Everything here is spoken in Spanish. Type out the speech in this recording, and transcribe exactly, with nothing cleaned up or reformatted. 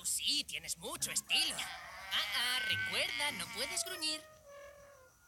sí, tienes mucho estilo. Ah, ah, recuerda, no puedes gruñir.